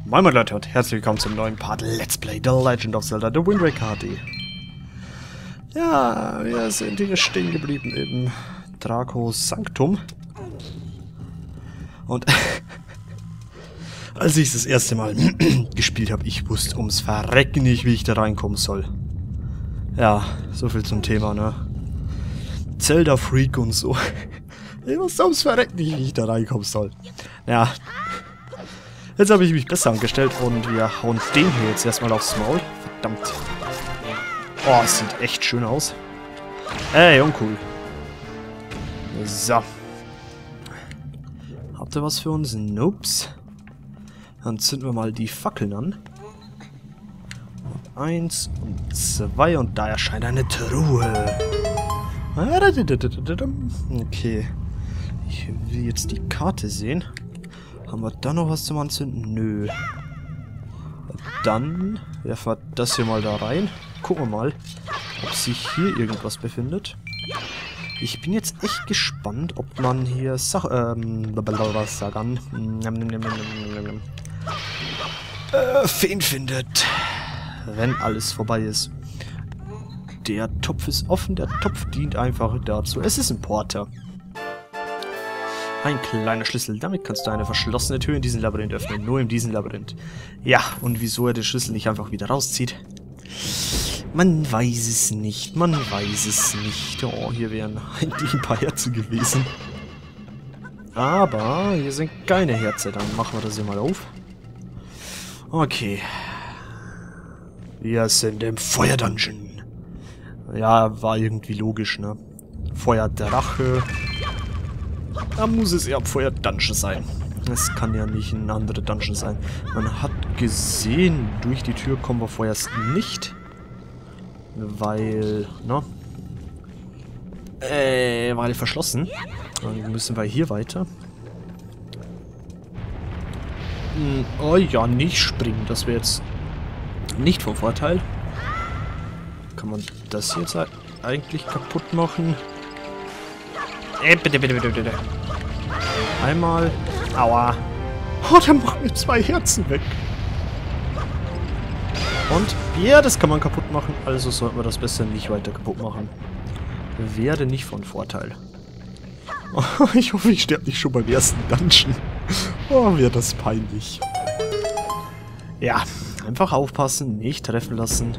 Moin meine Leute und herzlich willkommen zum neuen Part Let's Play The Legend of Zelda The Wind Waker HD. Ja, wir sind hier stehen geblieben im Dracos Sanctum. Und als ich das erste Mal gespielt habe, ich wusste ums Verrecken nicht, wie ich da reinkommen soll. Ja, so viel zum Thema, ne? Zelda Freak und so. Ich wusste ums Verrecken nicht, wie ich da reinkommen soll. Ja. Jetzt habe ich mich besser angestellt und wir hauen den hier jetzt erstmal aufs Maul. Verdammt. Oh, es sieht echt schön aus. Ey, uncool. So. Habt ihr was für uns? Nopes. Dann zünden wir mal die Fackeln an. Und 1 und 2 und da erscheint eine Truhe. Okay. Ich will jetzt die Karte sehen. Haben wir da noch was zum Anzünden? Nö. Dann werfen wir das hier mal da rein. Gucken wir mal, ob sich hier irgendwas befindet. Ich bin jetzt echt gespannt, ob man hier Feen findet. Wenn alles vorbei ist. Der Topf ist offen, der Topf dient einfach dazu. Es ist ein Porter. Ein kleiner Schlüssel. Damit kannst du eine verschlossene Tür in diesem Labyrinth öffnen. Nur in diesem Labyrinth. Ja, und wieso er den Schlüssel nicht einfach wieder rauszieht? Man weiß es nicht. Man weiß es nicht. Oh, hier wären eigentlich ein paar Herzen gewesen. Aber hier sind keine Herzen. Dann machen wir das hier mal auf. Okay. Wir sind im Feuerdungeon. Ja, war irgendwie logisch, ne? Feuerdrache. Da muss es eher Feuer-Dungeon sein. Es kann ja nicht ein anderer Dungeon sein. Man hat gesehen, durch die Tür kommen wir vorerst nicht. Weil, ne? Weil verschlossen. Dann müssen wir hier weiter. Oh ja, nicht springen. Das wäre jetzt nicht vom Vorteil. Kann man das jetzt eigentlich kaputt machen? Bitte. Einmal. Aua. Oh, der macht mir 2 Herzen weg. Und, ja, das kann man kaputt machen. Also sollten wir das besser nicht weiter kaputt machen. Wäre nicht von Vorteil. Oh, ich hoffe, ich sterbe nicht schon beim ersten Dungeon. Oh, wäre das peinlich. Ja, einfach aufpassen, nicht treffen lassen.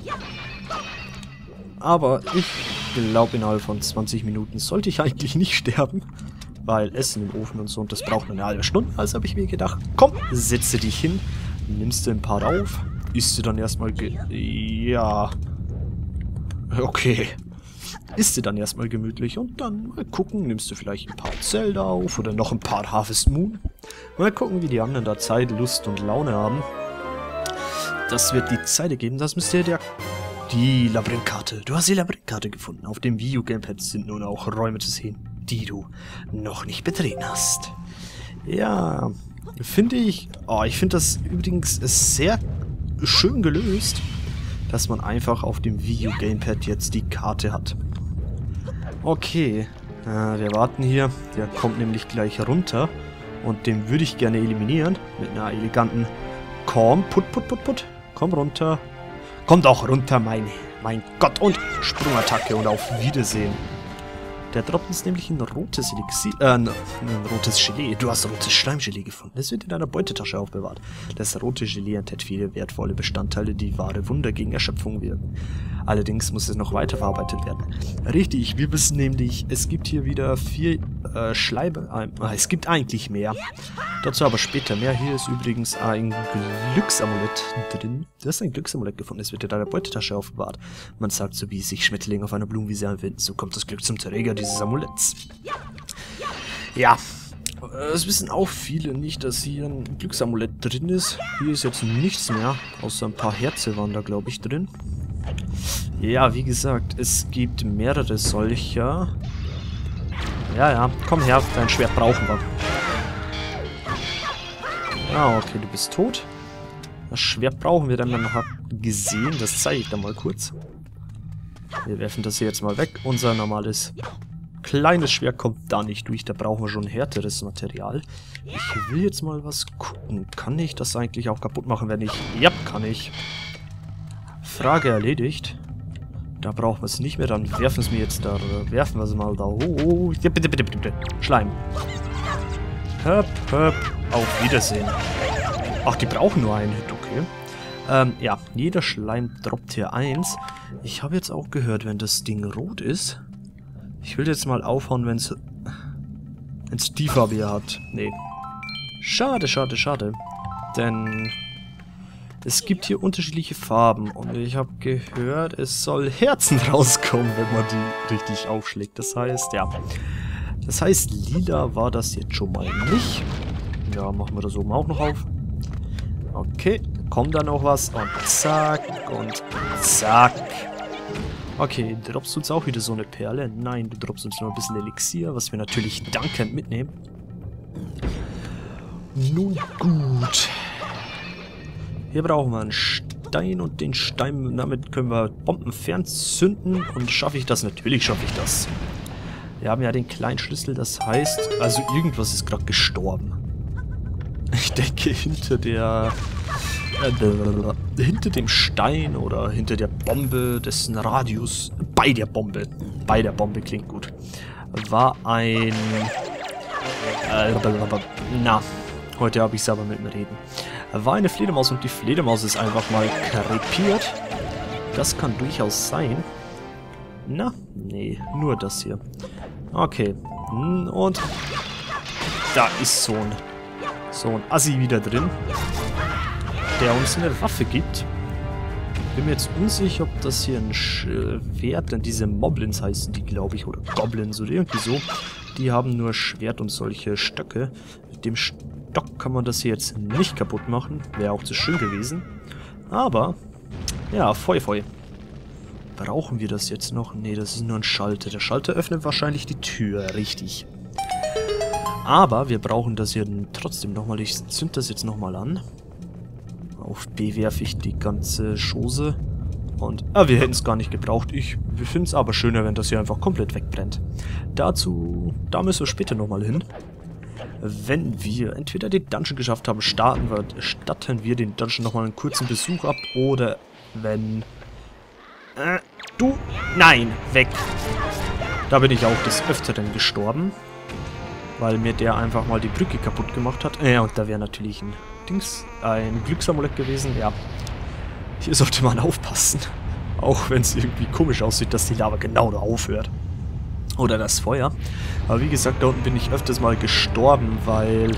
Aber ich glaube, innerhalb von 20 Minuten sollte ich eigentlich nicht sterben. Weil Essen im Ofen und so, und das braucht eine halbe Stunde. Also habe ich mir gedacht, komm, setze dich hin, nimmst du ein paar auf, isst du dann erstmal ja. Okay. Isst du dann erstmal gemütlich und dann mal gucken, nimmst du vielleicht ein paar Zelda auf oder noch ein paar Harvest Moon. Mal gucken, wie die anderen da Zeit, Lust und Laune haben. Das wird die Zeit geben, das müsste ja die Labyrinthkarte. Du hast die Labyrinthkarte gefunden. Auf dem Wii U Gamepad sind nun auch Räume zu sehen, die du noch nicht betreten hast. Ja, finde ich... Oh, ich finde das übrigens sehr schön gelöst, dass man einfach auf dem Wii U Gamepad jetzt die Karte hat. Okay, wir warten hier. Der kommt nämlich gleich runter. Und den würde ich gerne eliminieren. Mit einer eleganten... Komm, put. Komm runter. Kommt auch runter, mein Gott. Und Sprungattacke und auf Wiedersehen. Der droppt uns nämlich ein rotes Elixier, ein rotes Gelee. Du hast rotes Schleimgelee gefunden. Es wird in deiner Beutetasche aufbewahrt. Das rote Gelee enthält viele wertvolle Bestandteile, die wahre Wunder gegen Erschöpfung wirken. Allerdings muss es noch weiter verarbeitet werden. Richtig, wir wissen nämlich, es gibt hier wieder 4 Schleime. Es gibt eigentlich mehr. Dazu aber später mehr. Hier ist übrigens ein Glücksamulett drin. Du hast ein Glücksamulett gefunden. Es wird in deiner Beutetasche aufbewahrt. Man sagt, so wie sich Schmetterlinge auf einer Blumenwiese anfinden, so kommt das Glück zum Träger dieses Amuletts. Ja, es wissen auch viele nicht, dass hier ein Glücksamulett drin ist. Hier ist jetzt nichts mehr, außer ein paar Herzen waren da, glaube ich, drin. Ja, wie gesagt, es gibt mehrere solcher. Ja, komm her, dein Schwert brauchen wir. Ah, okay, du bist tot. Das Schwert brauchen wir dann noch gesehen, das zeige ich dann mal kurz. Wir werfen das hier jetzt mal weg, unser normales kleines Schwert kommt da nicht durch. Da brauchen wir schon härteres Material. Ich will jetzt mal was gucken. Kann ich das eigentlich auch kaputt machen, wenn ich... Ja, kann ich. Frage erledigt. Da brauchen wir es nicht mehr. Dann werfen wir es mir jetzt da... Werfen wir es mal da hoch. Ja, bitte, bitte, bitte. Schleim. Höp, höp. Auf Wiedersehen. Ach, die brauchen nur einen Hit, okay. Ja, jeder Schleim droppt hier 1. Ich habe jetzt auch gehört, wenn das Ding rot ist... Ich will jetzt mal aufhauen, wenn es die Farbe hier hat. Nee. Schade, schade, schade. Denn es gibt hier unterschiedliche Farben. Und ich habe gehört, es soll Herzen rauskommen, wenn man die richtig aufschlägt. Das heißt, ja. Das heißt, lila war das jetzt schon mal nicht. Ja, machen wir das oben auch noch auf. Okay, kommt da noch was. Und zack, und zack. Okay, droppst du uns auch wieder so eine Perle? Nein, du droppst uns nur ein bisschen Elixier, was wir natürlich dankend mitnehmen. Nun gut. Hier brauchen wir einen Stein und den Stein, damit können wir Bomben fernzünden. Und schaffe ich das? Natürlich schaffe ich das. Wir haben ja den kleinen Schlüssel, das heißt, also irgendwas ist gerade gestorben. Ich denke hinter dem Stein oder hinter der Bombe, dessen Radius, bei der Bombe klingt gut, war ein, na, heute habe ich es aber mit mir reden, war eine Fledermaus und die Fledermaus ist einfach mal krepiert. Das kann durchaus sein. Na, nee, nur das hier. Okay, und da ist so ein Assi wieder drin, der uns eine Waffe gibt. Bin mir jetzt unsicher, ob das hier ein Schwert, denn diese Moblins heißen die, glaube ich, oder Goblins oder irgendwie so. Die haben nur Schwert und solche Stöcke. Mit dem Stock kann man das hier jetzt nicht kaputt machen. Wäre auch zu schön gewesen. Aber, ja, Feu, Feu. Brauchen wir das jetzt noch? Nee, das ist nur ein Schalter. Der Schalter öffnet wahrscheinlich die Tür, richtig. Aber wir brauchen das hier trotzdem nochmal. Ich zünd das jetzt nochmal an. Auf B werfe ich die ganze Chose. Und, wir hätten es gar nicht gebraucht. Ich finde es aber schöner, wenn das hier einfach komplett wegbrennt. Da müssen wir später nochmal hin. Wenn wir entweder den Dungeon geschafft haben, statten wir den Dungeon nochmal einen kurzen Besuch ab. Oder wenn... Nein, weg. Da bin ich auch des Öfteren gestorben. Weil mir der einfach mal die Brücke kaputt gemacht hat. Ja, und da wäre natürlich ein Glücksamulett gewesen. Ja, hier sollte man aufpassen. Auch wenn es irgendwie komisch aussieht, dass die Lava genau da aufhört. Oder das Feuer. Aber wie gesagt, da unten bin ich öfters mal gestorben, weil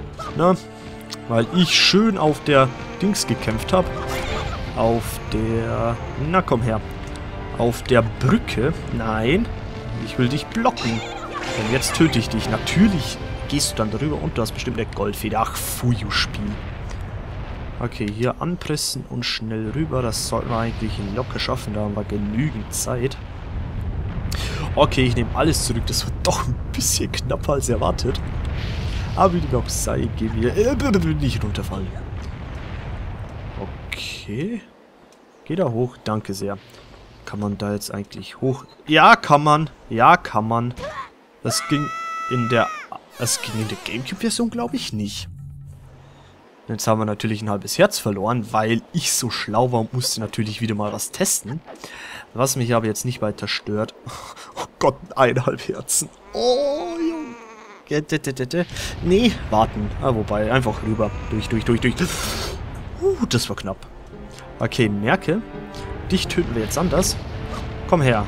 ich schön auf der Dings gekämpft habe. Auf der... Na komm her. Auf der Brücke. Nein, ich will dich blocken. Und jetzt töte ich dich. Natürlich gehst du dann darüber und du hast bestimmt eine Goldfeder. Ach, Fuju-Spiel. Okay, hier anpressen und schnell rüber. Das sollten wir eigentlich locker schaffen. Da haben wir genügend Zeit. Okay, ich nehme alles zurück. Das wird doch ein bisschen knapper als erwartet. Aber wie dem auch sei, gehen wir nicht runterfallen. Okay. Geh da hoch. Danke sehr. Kann man da jetzt eigentlich hoch? Ja, kann man. Ja, kann man. Das ging in der Gamecube-Version, glaube ich, nicht. Jetzt haben wir natürlich ein halbes Herz verloren, weil ich so schlau war und musste natürlich wieder mal was testen. Was mich aber jetzt nicht weiter stört. Oh Gott, 1,5 Herzen. Oh, Junge. Nee, warten. Wobei, einfach rüber. Durch. Das war knapp. Okay, merke. Dich töten wir jetzt anders. Komm her.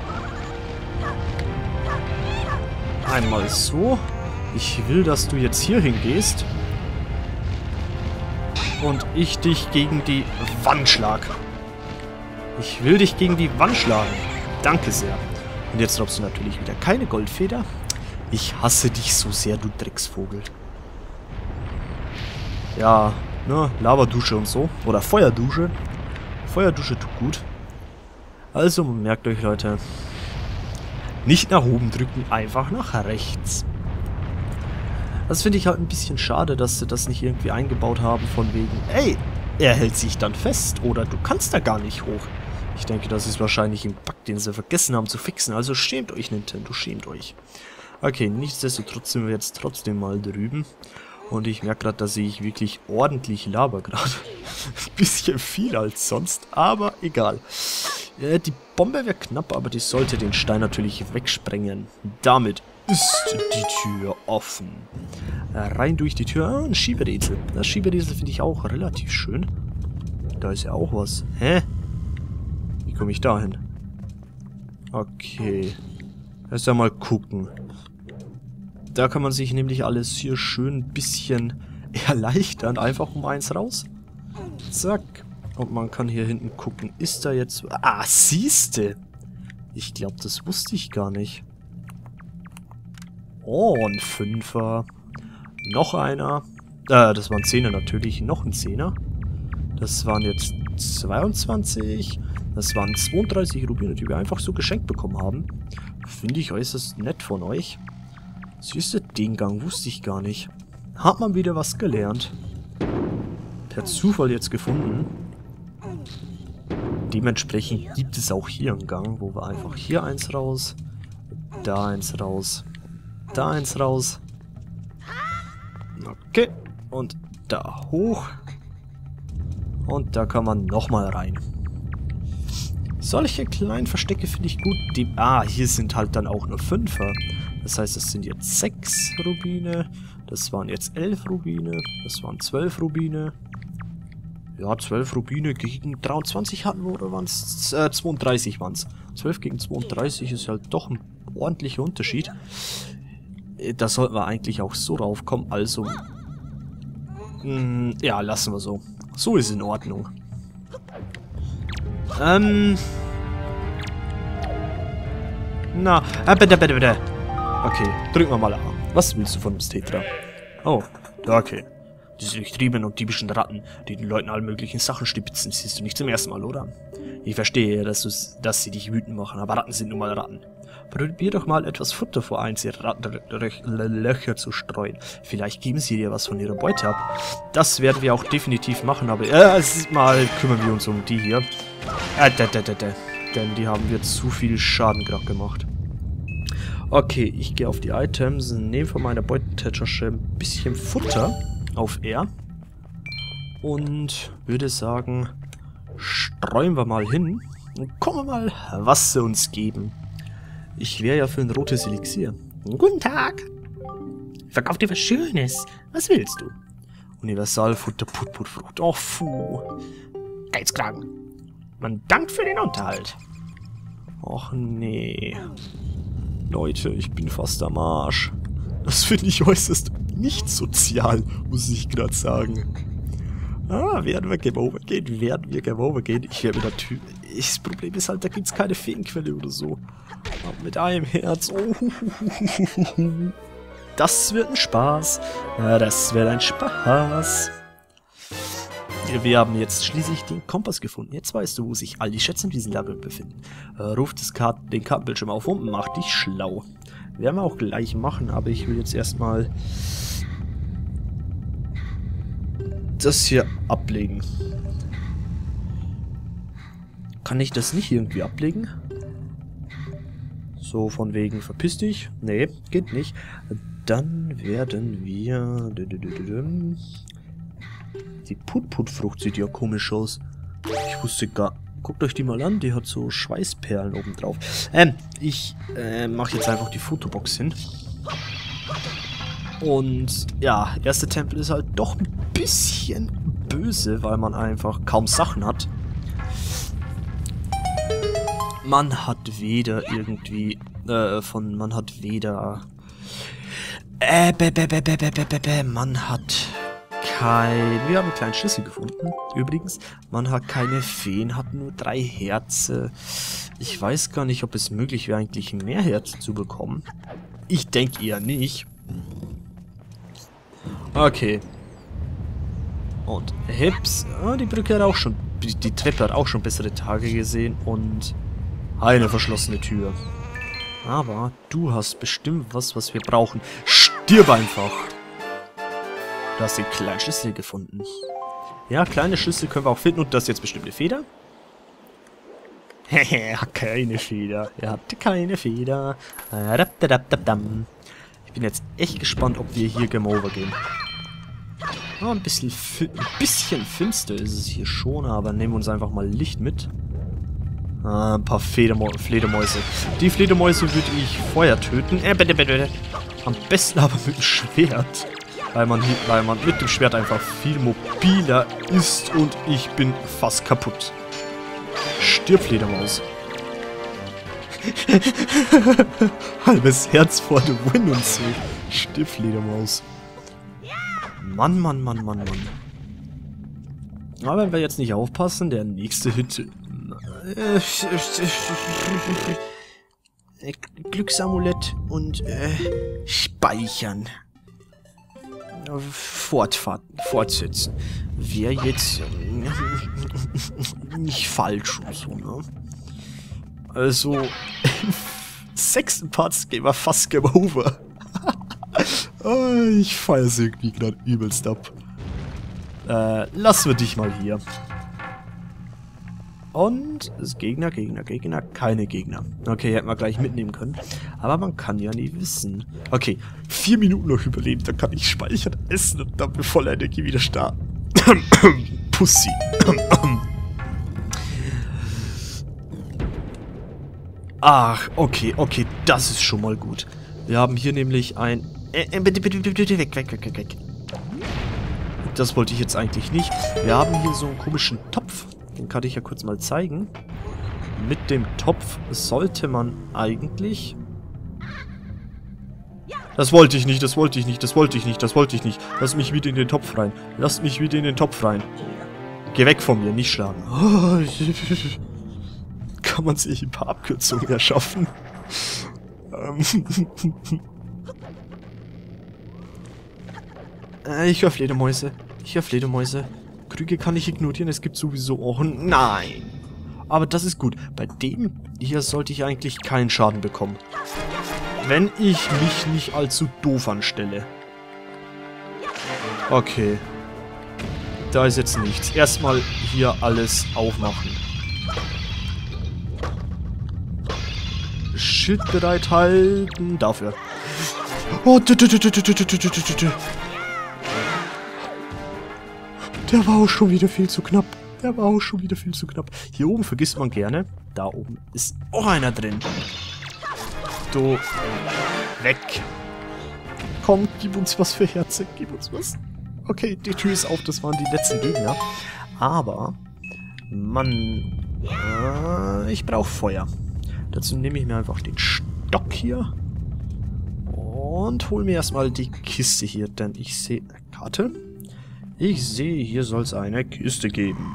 Einmal so. Ich will, dass du jetzt hier hingehst. Und ich dich gegen die Wand schlag. Ich will dich gegen die Wand schlagen. Danke sehr. Und jetzt droppst du natürlich wieder keine Goldfeder. Ich hasse dich so sehr, du Drecksvogel. Ja, ne, Lavadusche und so. Oder Feuerdusche. Feuerdusche tut gut. Also, merkt euch, Leute. Nicht nach oben drücken, einfach nach rechts. Das finde ich halt ein bisschen schade, dass sie das nicht irgendwie eingebaut haben, von wegen, ey, er hält sich dann fest oder du kannst da gar nicht hoch. Ich denke, das ist wahrscheinlich ein Bug, den sie vergessen haben zu fixen. Also schämt euch, Nintendo, schämt euch. Okay, nichtsdestotrotz sind wir jetzt trotzdem mal drüben. Und ich merke gerade, dass ich wirklich ordentlich laber gerade. Ein bisschen viel als sonst, aber egal. Die Bombe wäre knapp, aber die sollte den Stein natürlich wegsprengen. Damit ist die Tür offen. Rein durch die Tür. Ah, ein Schieberätsel. Das Schieberätsel finde ich auch relativ schön. Da ist ja auch was. Hä? Wie komme ich da hin? Okay. Erst einmal gucken. Da kann man sich nämlich alles hier schön ein bisschen erleichtern. Einfach um eins raus. Zack. Und man kann hier hinten gucken. Ist da jetzt... Ah, siehste. Ich glaube, das wusste ich gar nicht. Oh, ein Fünfer. Noch einer. Das waren 10er natürlich. Noch ein 10er. Das waren jetzt 22. Das waren 32 Rubine, die wir einfach so geschenkt bekommen haben. Finde ich äußerst nett von euch. Siehst du, den Gang wusste ich gar nicht. Hat man wieder was gelernt. Per Zufall jetzt gefunden. Dementsprechend gibt es auch hier einen Gang, wo wir einfach hier eins raus, da eins raus, da eins raus. Okay, und da hoch. Und da kann man nochmal rein. Solche kleinen Verstecke finde ich gut. Hier sind halt dann auch nur 5er. Das heißt, es sind jetzt 6 Rubine. Das waren jetzt 11 Rubine. Das waren 12 Rubine. Ja, 12 Rubine gegen 23 hatten wir, oder waren es 32 waren es. 12 gegen 32 ist halt doch ein ordentlicher Unterschied. Da sollten wir eigentlich auch so raufkommen. Also, ja, lassen wir so. So ist in Ordnung. Bitte. Okay, drücken wir mal A. Was willst du von uns, Tetra? Oh, okay. Diese durchtriebenen und diebischen Ratten, die den Leuten alle möglichen Sachen stibitzen, siehst du nicht zum ersten Mal, oder? Ich verstehe, dass sie dich wütend machen, aber Ratten sind nun mal Ratten. Probier doch mal etwas Futter vor eins ihrer Rattenlöcher zu streuen. Vielleicht geben sie dir was von ihrer Beute ab. Das werden wir auch definitiv machen, aber mal kümmern wir uns um die hier. Denn die haben wir zu viel Schaden gerade gemacht. Okay, ich gehe auf die Items, nehme von meiner Beutetasche ein bisschen Futter auf R und würde sagen, streuen wir mal hin und gucken wir mal, was sie uns geben. Ich wäre ja für ein rotes Elixier. Guten Tag! Verkauf dir was Schönes. Was willst du? Universalfutter, Putputfrucht. Oh, Geizkragen. Man dankt für den Unterhalt. Och nee. Leute, ich bin fast am Arsch. Das finde ich äußerst nicht sozial, muss ich gerade sagen. Werden wir Game Over gehen? Ich werde natürlich... Das Problem ist halt, da gibt es keine Feenquelle oder so. Aber mit einem Herz... Oh, das wird ein Spaß. Ja, das wird ein Spaß. Wir haben jetzt schließlich den Kompass gefunden. Jetzt weißt du, wo sich all die Schätze in diesem Labyrinth befinden. Ruf den Kartenbildschirm auf und mach dich schlau. Werden wir auch gleich machen, aber ich will jetzt erstmal das hier ablegen. Kann ich das nicht irgendwie ablegen? So, von wegen, verpiss dich? Nee, geht nicht. Dann werden wir... Die Putputfrucht sieht ja komisch aus. Ich wusste gar... Guckt euch die mal an, die hat so Schweißperlen oben drauf. Ich mache jetzt einfach die Fotobox hin. Und ja, erster Tempel ist halt doch ein bisschen böse, weil man einfach kaum Sachen hat. Man hat weder irgendwie man hat weder man hat wir haben einen kleinen Schlüssel gefunden, übrigens. Man hat keine Feen, hat nur 3 Herze. Ich weiß gar nicht, ob es möglich wäre, eigentlich mehr Herzen zu bekommen. Ich denke eher nicht. Okay. Und Hips. Die Brücke hat auch schon... Die Treppe hat auch schon bessere Tage gesehen. Und eine verschlossene Tür. Aber du hast bestimmt was wir brauchen. Stirb einfach! Du hast den kleinen Schlüssel gefunden. Ja, kleine Schlüssel können wir auch finden. Und das ist jetzt bestimmt eine Feder. Keine Feder. Er hatte keine Feder. Ich bin jetzt echt gespannt, ob wir hier Game Over gehen. Oh, ein bisschen finster ist es hier schon, aber nehmen wir uns einfach mal Licht mit. Ein paar Fledermäuse. Die Fledermäuse würde ich vorher töten. Bitte. Am besten aber mit dem Schwert. Weil man mit dem Schwert einfach viel mobiler ist und ich bin fast kaputt. Stirb, Fledermaus. Halbes Herz vor der Win und so. Stirb, Fledermaus. Mann. Aber wenn wir jetzt nicht aufpassen, der nächste Hit... Glücksamulett und speichern. Fortsetzen. Wäre jetzt nicht falsch und so, ne? Also, im 6. Part gehen wir fast Game Over. Ich feiere es irgendwie gerade übelst ab. Lassen wir dich mal hier. Und es Gegner, keine Gegner. Okay, hätten wir gleich mitnehmen können. Aber man kann ja nie wissen. Okay, 4 Minuten noch überlebt, dann kann ich speichern, essen und dann mit voller Energie wieder starten. Pussy. Ach, okay, das ist schon mal gut. Wir haben hier nämlich ein... bitte, weg. Das wollte ich jetzt eigentlich nicht. Wir haben hier so einen komischen Topf. Den kann ich ja kurz mal zeigen. Mit dem Topf sollte man eigentlich... Das wollte ich nicht. Lass mich wieder in den Topf rein. Geh weg von mir, nicht schlagen. Kann man sich ein paar Abkürzungen erschaffen? Ich höre Fledermäuse. Krüge kann ich ignorieren, es gibt sowieso auch... Nein! Aber das ist gut. Bei dem hier sollte ich eigentlich keinen Schaden bekommen. Wenn ich mich nicht allzu doof anstelle. Okay. Da ist jetzt nichts. Erstmal hier alles aufmachen. Schild bereithalten. Dafür. Oh, der war auch schon wieder viel zu knapp. Hier oben vergisst man gerne. Da oben ist auch einer drin. Du. Weg. Komm, gib uns was für Herze. Gib uns was. Okay, die Tür ist auf. Das waren die letzten Gegner. Aber, Mann. Ich brauche Feuer. Dazu nehme ich mir einfach den Stock hier. Und hole mir erstmal die Kiste hier. Denn ich sehe... Karte? Ich sehe, hier soll es eine Kiste geben.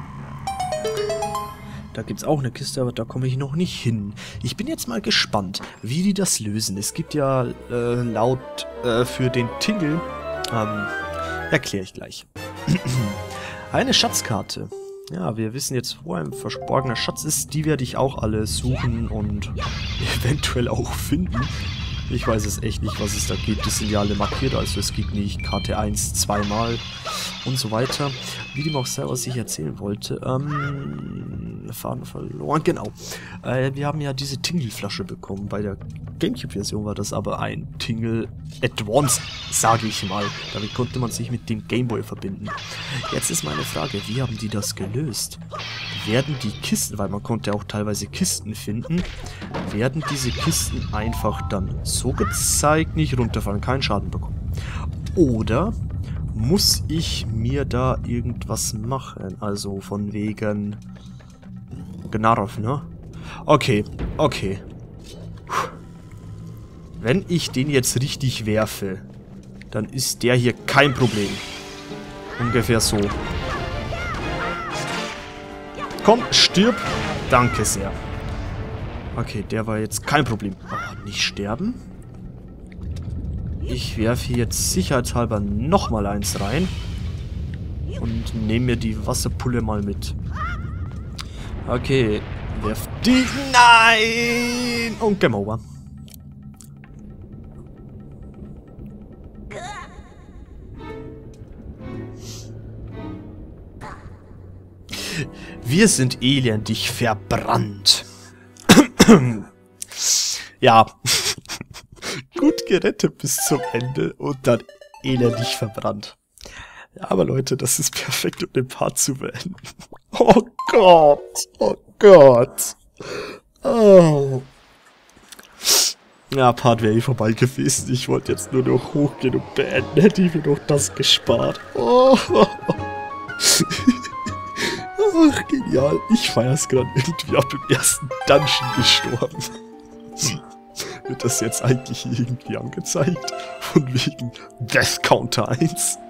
Da gibt es auch eine Kiste, aber da komme ich noch nicht hin. Ich bin jetzt mal gespannt, wie die das lösen. Es gibt ja laut für den Tingle, erkläre ich gleich. Eine Schatzkarte. Ja, wir wissen jetzt, wo ein verborgener Schatz ist. Die werde ich auch alle suchen und eventuell auch finden. Ich weiß es echt nicht, was es da gibt. Die sind ja alle markiert, also es gibt nicht Karte 1 zweimal und so weiter. Wie dem auch sei, was ich erzählen wollte. Faden verloren, genau. Wir haben ja diese Tingle-Flasche bekommen. Bei der Gamecube-Version war das aber ein Tingle Advance, sage ich mal. Damit konnte man sich mit dem Gameboy verbinden. Jetzt ist meine Frage, wie haben die das gelöst? Werden die Kisten, weil man konnte auch teilweise Kisten finden, werden diese Kisten einfach dann so gezeigt, nicht runterfallen, keinen Schaden bekommen? Oder muss ich mir da irgendwas machen? Also von wegen Gnarf, ne? Okay. Wenn ich den jetzt richtig werfe, dann ist der hier kein Problem. Ungefähr so. Komm, stirb. Danke sehr. Okay, der war jetzt kein Problem. Oh, nicht sterben. Ich werfe jetzt sicherheitshalber nochmal eins rein. Und nehme mir die Wasserpulle mal mit. Okay, werf die... Nein! Und Game Over. Wir sind elendig verbrannt. Ja. Gut gerettet bis zum Ende und dann elendig verbrannt. Ja, aber Leute, das ist perfekt, um den Part zu beenden. Oh Gott. Oh Gott. Oh. Ja, Part wäre eh vorbei gewesen. Ich wollte jetzt nur noch hochgehen und beenden. Hätte ich mir doch das gespart. Oh. Ach, genial. Ich feier's gerade irgendwie ab im ersten Dungeon gestorben. Wird das jetzt eigentlich irgendwie angezeigt? Von wegen Death Counter 1.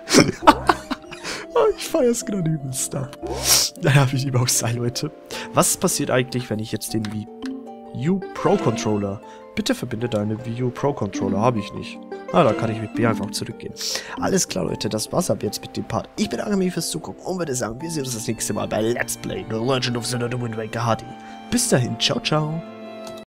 Ich feier's gerade übelst ab. Naja, wie dem auch sei, Leute. Was passiert eigentlich, wenn ich jetzt den Wii U Pro Controller... Bitte verbinde deine Wii U Pro Controller. Habe ich nicht. Ah, da kann ich mit B einfach zurückgehen. Alles klar, Leute, das war's ab jetzt mit dem Part. Ich bedanke mich fürs Zugucken und würde sagen, wir sehen uns das nächste Mal bei Let's Play The Legend of Zelda: The Wind Waker HD. Bis dahin, ciao, ciao.